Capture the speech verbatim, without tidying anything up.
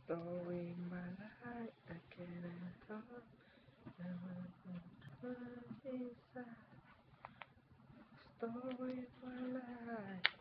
Story in my life, I can't talk. Never inside. Story of my life.